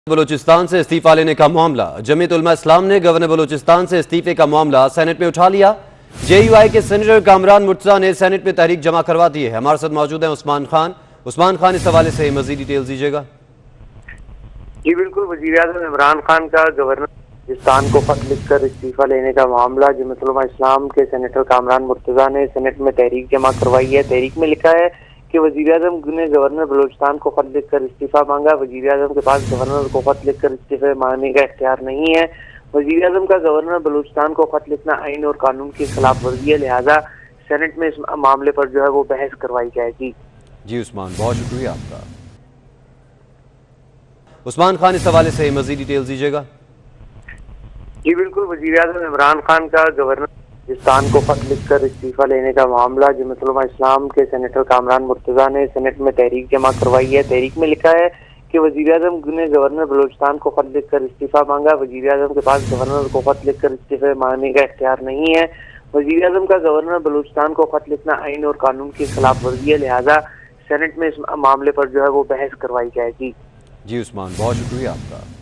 बलूचिस्तान से इस्तीफा लेने का मामला। जमीयत उलमा इस्लाम ने गवर्नर बलूचिस्तान से इस्तीफे का मामला सेनेट में उठा लिया। जेयूआई के सेनेटर कामरान मुर्तजा ने सेनेट में तहरीक जमा करवा दी है। हमारे साथ मौजूद है उस्मान खान। उस्मान खान, इस हवाले से मजीद डिटेल्स दीजिएगा। जी बिल्कुल, वज़ीर-ए-आज़म इमरान खान का गवर्नर बलूचिस्तान को खत लिखकर इस्तीफा लेने का मामला जमीयत उलमा इस्लाम के सेनेटर कामरान मुर्तजा ने सेनेट में तहरीक जमा करवाई है। तहरीक में लिखा है कि वज़ीर-ए-आज़म ने गवर्नर बलूचिस्तान को खत लिखकर इस्तीफा मांगा। वज़ीर-ए-आज़म के पास गवर्नर को खत लिखकर इस्तीफे मांगने का इख्तियार नहीं है। वज़ीर-ए-आज़म का गवर्नर बलूचिस्तान को खत लिखना आईन और कानून की खिलाफ वर्जी है, लिहाजा सेनेट में इस मामले पर जो है वो बहस करवाई जाएगी। जी उस्मान, बहुत शुक्रिया आपका। उस्मान खान, इस हवाले से मजीद डिटेल्स दीजिएगा। जी बिल्कुल, वज़ीर-ए-आज़म इमरान खान का गवर्नर बलूचिस्तान को खत लिखकर इस्तीफा लेने का मामला जमीयत उलमा इस्लाम के सेनेटर कामरान मुर्तजा ने सेनेट में तहरीक जमा करवाई है। तहरीक में लिखा है कि वज़ीर-ए-आज़म ने गवर्नर बलूचिस्तान को खत लिखकर इस्तीफा मांगा। वज़ीर-ए-आज़म के पास गवर्नर को खत लिखकर इस्तीफे मांगने का इख्तियार नहीं है। वज़ीर-ए-आज़म का गवर्नर बलूचिस्तान को खत लिखना आईन और कानून की खिलाफ वर्जी है, लिहाजा सेनेट में इस मामले पर जो है वो बहस करवाई जाएगी। जी उस्मान, बहुत शुक्रिया आपका।